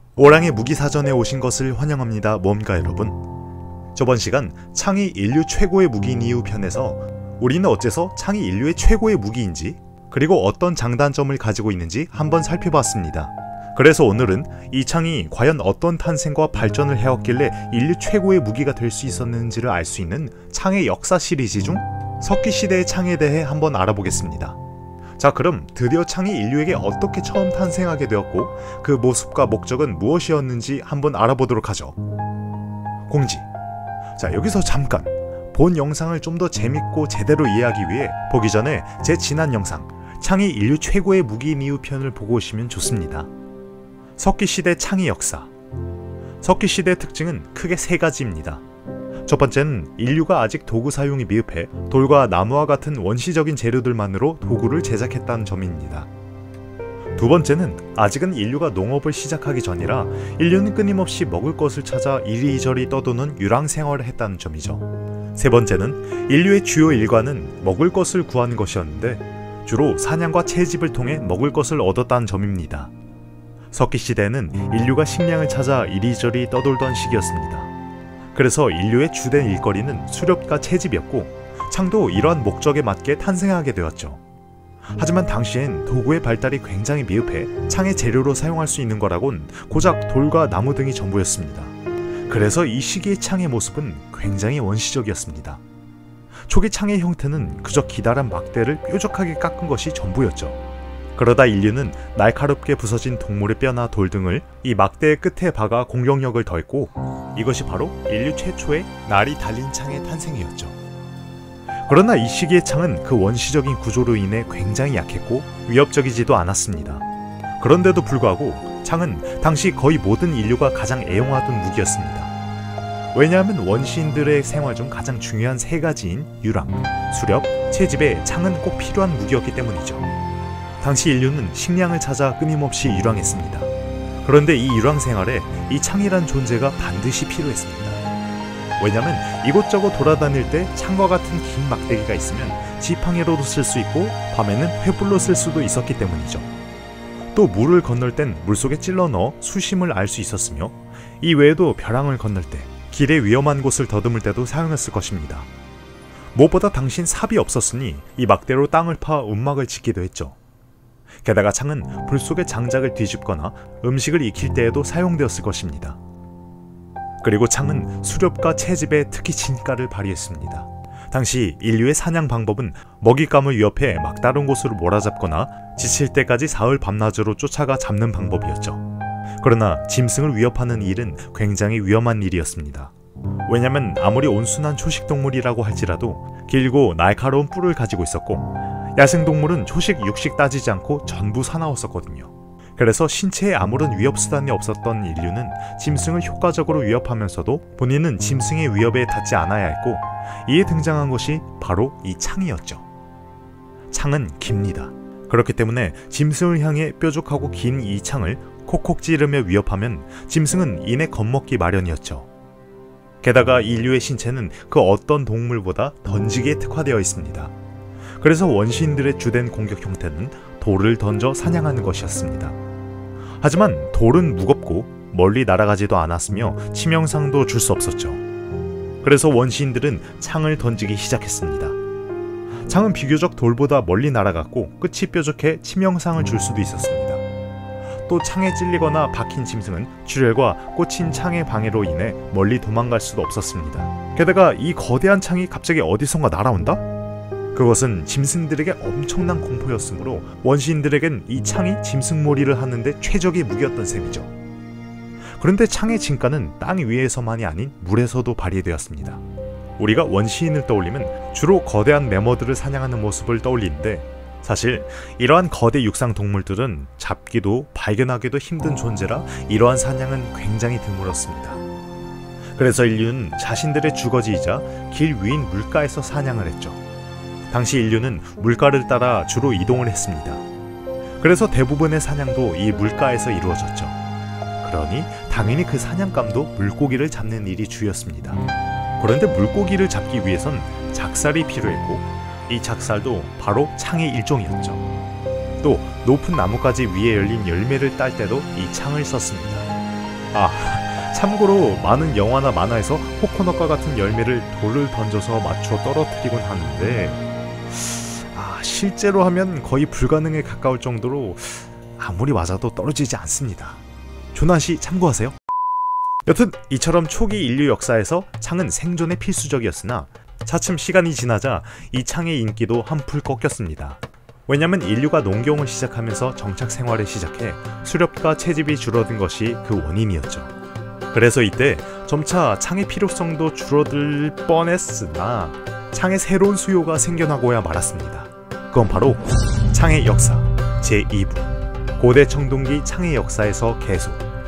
오랑의 무기사전에 오신 것을 환영합니다. 모험가 여러분. 저번 시간 창이 인류 최고의 무기인 이유 편에서 우리는 어째서 창이 인류의 최고의 무기인지 그리고 어떤 장단점을 가지고 있는지 한번 살펴봤습니다. 그래서 오늘은 이 창이 과연 어떤 탄생과 발전을 해왔길래 인류 최고의 무기가 될 수 있었는지를 알 수 있는 창의 역사 시리즈 중 석기시대의 창에 대해 한번 알아보겠습니다. 자, 그럼 드디어 창이 인류에게 어떻게 처음 탄생하게 되었고 그 모습과 목적은 무엇이었는지 한번 알아보도록 하죠. 공지. 자, 여기서 잠깐 본 영상을 좀 더 재밌고 제대로 이해하기 위해 보기 전에 제 지난 영상 창이 인류 최고의 무기인 이유 편을 보고 오시면 좋습니다. 석기시대 창의 역사. 석기시대의 특징은 크게 세 가지입니다. 첫 번째는 인류가 아직 도구 사용이 미흡해 돌과 나무와 같은 원시적인 재료들만으로 도구를 제작했다는 점입니다. 두 번째는 아직은 인류가 농업을 시작하기 전이라 인류는 끊임없이 먹을 것을 찾아 이리저리 떠도는 유랑생활을 했다는 점이죠. 세 번째는 인류의 주요 일과는 먹을 것을 구하는 것이었는데 주로 사냥과 채집을 통해 먹을 것을 얻었다는 점입니다. 석기시대에는 인류가 식량을 찾아 이리저리 떠돌던 시기였습니다. 그래서 인류의 주된 일거리는 수렵과 채집이었고 창도 이러한 목적에 맞게 탄생하게 되었죠. 하지만 당시엔 도구의 발달이 굉장히 미흡해 창의 재료로 사용할 수 있는 거라곤 고작 돌과 나무 등이 전부였습니다. 그래서 이 시기의 창의 모습은 굉장히 원시적이었습니다. 초기 창의 형태는 그저 기다란 막대를 뾰족하게 깎은 것이 전부였죠. 그러다 인류는 날카롭게 부서진 동물의 뼈나 돌 등을 이 막대의 끝에 박아 공격력을 더했고 이것이 바로 인류 최초의 날이 달린 창의 탄생이었죠. 그러나 이 시기의 창은 그 원시적인 구조로 인해 굉장히 약했고 위협적이지도 않았습니다. 그런데도 불구하고 창은 당시 거의 모든 인류가 가장 애용하던 무기였습니다. 왜냐하면 원시인들의 생활 중 가장 중요한 세 가지인 유랑, 수렵, 채집에 창은 꼭 필요한 무기였기 때문이죠. 당시 인류는 식량을 찾아 끊임없이 유랑했습니다. 그런데 이 유랑 생활에 이 창이란 존재가 반드시 필요했습니다. 왜냐면 이곳저곳 돌아다닐 때 창과 같은 긴 막대기가 있으면 지팡이로도 쓸 수 있고 밤에는 횃불로 쓸 수도 있었기 때문이죠. 또 물을 건널 땐 물속에 찔러 넣어 수심을 알 수 있었으며 이 외에도 벼랑을 건널 때 길의 위험한 곳을 더듬을 때도 사용했을 것입니다. 무엇보다 당신 삽이 없었으니 이 막대로 땅을 파 움막을 짓기도 했죠. 게다가 창은 불 속에 장작을 뒤집거나 음식을 익힐 때에도 사용되었을 것입니다. 그리고 창은 수렵과 채집에 특히 진가를 발휘했습니다. 당시 인류의 사냥 방법은 먹잇감을 위협해 막다른 곳으로 몰아잡거나 지칠 때까지 사흘 밤낮으로 쫓아가 잡는 방법이었죠. 그러나 짐승을 위협하는 일은 굉장히 위험한 일이었습니다. 왜냐면 아무리 온순한 초식동물이라고 할지라도 길고 날카로운 뿔을 가지고 있었고 야생동물은 초식, 육식 따지지 않고 전부 사나웠었거든요. 그래서 신체에 아무런 위협수단이 없었던 인류는 짐승을 효과적으로 위협하면서도 본인은 짐승의 위협에 닿지 않아야 했고 이에 등장한 것이 바로 이 창이었죠. 창은 깁니다. 그렇기 때문에 짐승을 향해 뾰족하고 긴 이 창을 콕콕 찌르며 위협하면 짐승은 이내 겁먹기 마련이었죠. 게다가 인류의 신체는 그 어떤 동물보다 던지기에 특화되어 있습니다. 그래서 원시인들의 주된 공격 형태는 돌을 던져 사냥하는 것이었습니다. 하지만 돌은 무겁고 멀리 날아가지도 않았으며 치명상도 줄 수 없었죠. 그래서 원시인들은 창을 던지기 시작했습니다. 창은 비교적 돌보다 멀리 날아갔고 끝이 뾰족해 치명상을 줄 수도 있었습니다. 또 창에 찔리거나 박힌 짐승은 출혈과 꽂힌 창의 방해로 인해 멀리 도망갈 수도 없었습니다. 게다가 이 거대한 창이 갑자기 어디선가 날아온다? 그것은 짐승들에게 엄청난 공포였으므로 원시인들에겐 이 창이 짐승몰이를 하는데 최적의 무기였던 셈이죠. 그런데 창의 진가는 땅 위에서만이 아닌 물에서도 발휘되었습니다. 우리가 원시인을 떠올리면 주로 거대한 매머들을 사냥하는 모습을 떠올리는데 사실 이러한 거대 육상 동물들은 잡기도 발견하기도 힘든 존재라 이러한 사냥은 굉장히 드물었습니다. 그래서 인류는 자신들의 주거지이자 길 위인 물가에서 사냥을 했죠. 당시 인류는 물가를 따라 주로 이동을 했습니다. 그래서 대부분의 사냥도 이 물가에서 이루어졌죠. 그러니 당연히 그 사냥감도 물고기를 잡는 일이 주였습니다. 그런데 물고기를 잡기 위해선 작살이 필요했고 이 작살도 바로 창의 일종이었죠. 또 높은 나뭇가지 위에 열린 열매를 딸 때도 이 창을 썼습니다. 참고로 많은 영화나 만화에서 코코넛과 같은 열매를 돌을 던져서 맞춰 떨어뜨리곤 하는데 실제로 하면 거의 불가능에 가까울 정도로 아무리 맞아도 떨어지지 않습니다. 조나시 참고하세요. 여튼 이처럼 초기 인류 역사에서 창은 생존에 필수적이었으나 차츰 시간이 지나자 이 창의 인기도 한풀 꺾였습니다. 왜냐면 인류가 농경을 시작하면서 정착 생활을 시작해 수렵과 채집이 줄어든 것이 그 원인이었죠. 그래서 이때 점차 창의 필요성도 줄어들 뻔했으나 창의 새로운 수요가 생겨나고야 말았습니다. 그건 바로 창의 역사 제2부 고대 청동기 창의 역사에서 계속